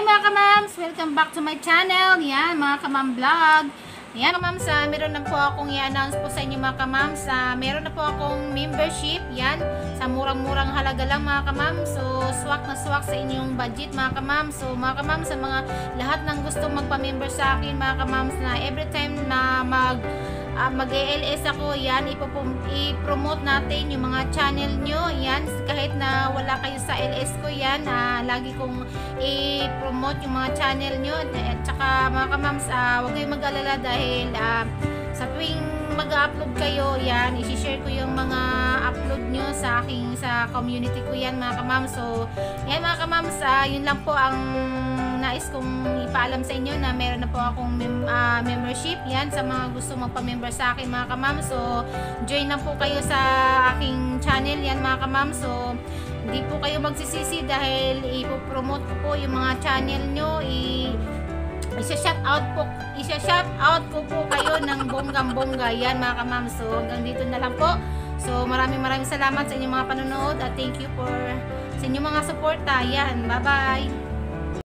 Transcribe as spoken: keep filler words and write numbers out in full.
mga kamams! Welcome back to my channel. Yan, mga kamam vlog. Yan, mga kamams, uh, meron na po akong i-announce po sa inyo mga kamams. Uh, meron na po akong membership. Yan, sa murang-murang halaga lang mga kamams. So, swak na swak sa inyong budget mga kamams. So, mga kamams, sa mga lahat ng gusto magpa-member sa akin mga kamams, na every time na mag Uh, mag-L S ako, yan, i-promote natin yung mga channel nyo, yan, kahit na wala kayo sa L S ko, yan, uh, lagi kong i-promote yung mga channel nyo, at saka mga kamams, uh, huwag kayong mag-alala dahil uh, sa tuwing mag-upload kayo, yan, isi-share ko yung mga upload nyo sa aking, sa community ko, yan mga kamams. So, yan mga kamams, uh, yun lang po ang nais kong ipaalam sa inyo, na meron na po akong mem uh, membership, yan, sa mga gusto magpa-member sa akin mga kamam. So, join na po kayo sa aking channel, yan mga kamam. So, hindi po kayo magsisisi dahil ipopromote ko po yung mga channel nyo, i isa-shout out po, isa-shout out ko po kayo ng bonggang-bongga, yan mga kamam. So, hanggang dito na lang po. So, maraming maraming salamat sa inyong mga panonood, at thank you for sa inyong mga suporta, yan, bye bye.